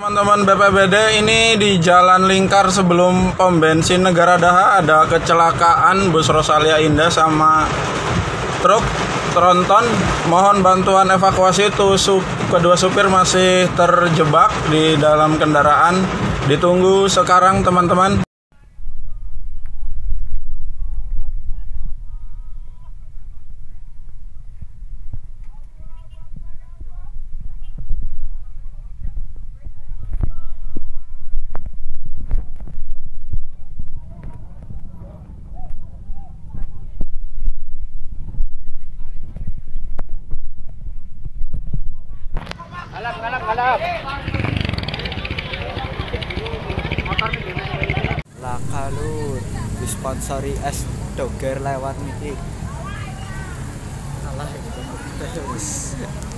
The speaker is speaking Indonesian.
Teman-teman BPBD, ini di Jalan Lingkar sebelum pom bensin Negara Daha ada kecelakaan bus Rosalia Indah sama truk tronton. Mohon bantuan evakuasi. Kedua supir masih terjebak di dalam kendaraan. Ditunggu sekarang teman-teman. Kalap. Laka lur, disponsori es doger lewat niki. Salah gitu.